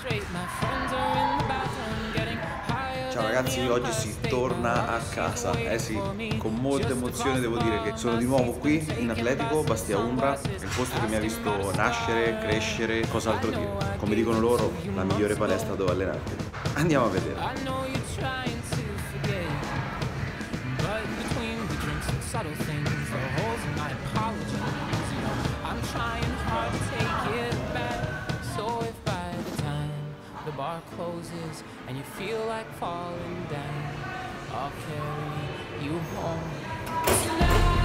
Ciao ragazzi, oggi si torna a casa, eh sì, con molta emozione devo dire che sono di nuovo qui in Atletico, Bastia Umbra, il posto che mi ha visto nascere, crescere, cos'altro dire. Come dicono loro, la migliore palestra dove allenarti. Andiamo a vedere. Bar closes and you feel like falling down, I'll carry you home tonight.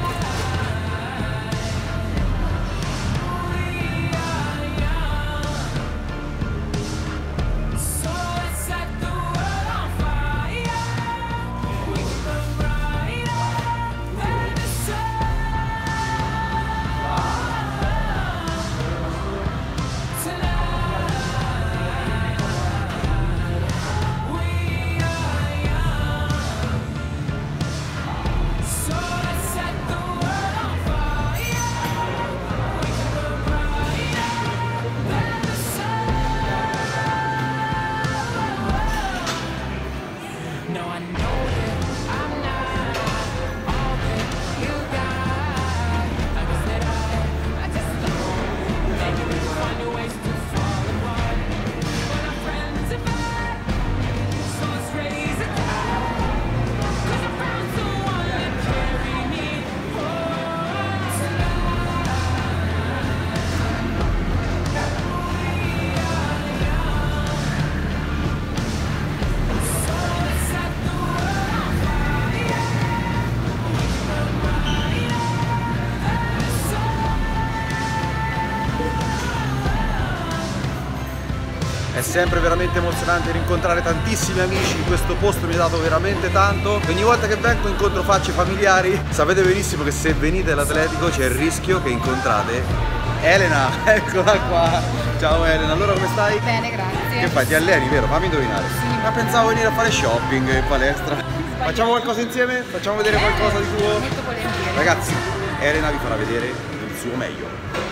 È sempre veramente emozionante rincontrare tantissimi amici, questo posto mi ha dato veramente tanto. Ogni volta che vengo incontro facce familiari. Sapete benissimo che se venite all'Atletico c'è il rischio che incontrate Elena, eccola qua. Ciao Elena, allora come stai? Bene, grazie. Che fai? Ti alleni, vero? Fammi indovinare. Sì. Ma pensavo venire a fare shopping in palestra. Facciamo qualcosa insieme? Facciamo vedere qualcosa di tuo? Molto volentieri. Ragazzi, Elena vi farà vedere il suo meglio.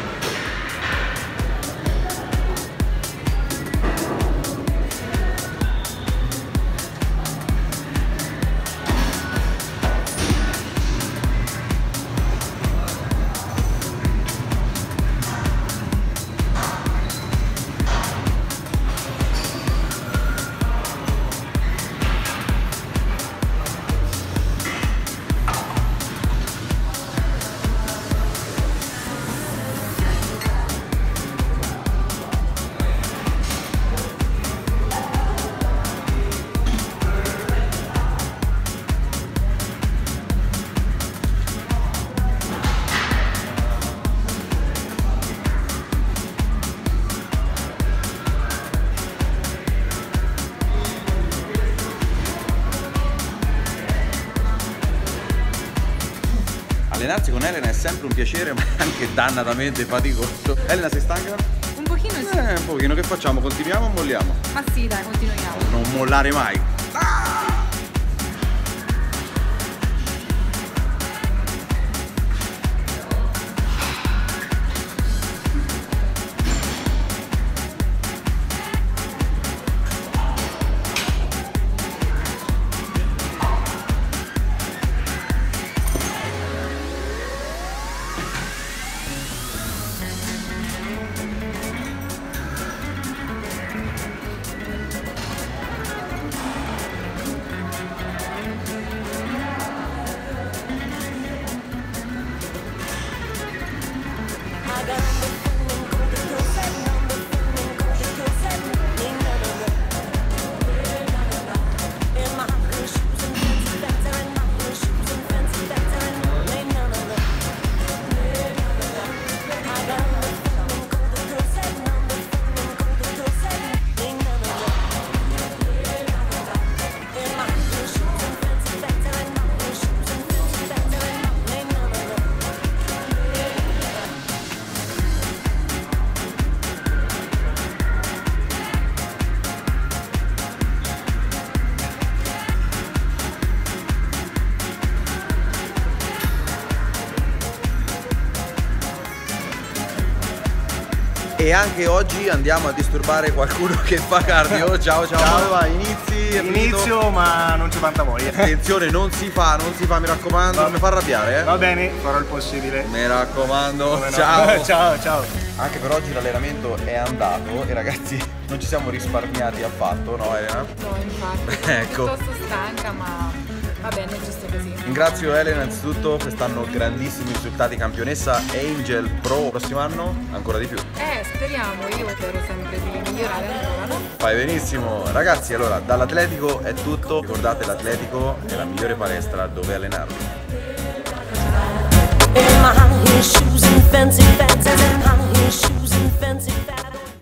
Allenarsi con Elena è sempre un piacere, ma anche dannatamente faticoso. Elena, sei stanca? Un pochino sì. Un pochino, che facciamo? Continuiamo o molliamo? Ma sì, dai, continuiamo. Non mollare mai. E anche oggi andiamo a disturbare qualcuno che fa cardio. Ciao, come va? Inizi? Inizio, ma non c'è tanta voglia. Attenzione, non si fa, mi raccomando, non mi fa arrabbiare, Va bene, farò il possibile. Mi raccomando, Come no? ciao. Ciao. Anche per oggi l'allenamento è andato e ragazzi non ci siamo risparmiati affatto, no Elena? No, infatti. Ecco. Piuttosto stanca, ma va bene, giusto così. Ringrazio Elena innanzitutto, quest'anno grandissimi risultati, campionessa Angel Pro, prossimo anno ancora di più. Speriamo, io spero sempre di migliorare ancora, no? Fai benissimo. Ragazzi, allora dall'Atletico è tutto, ricordate l'Atletico è la migliore palestra dove allenarvi. In my high heel shoes and fancy fancies, in high heel shoes and fancy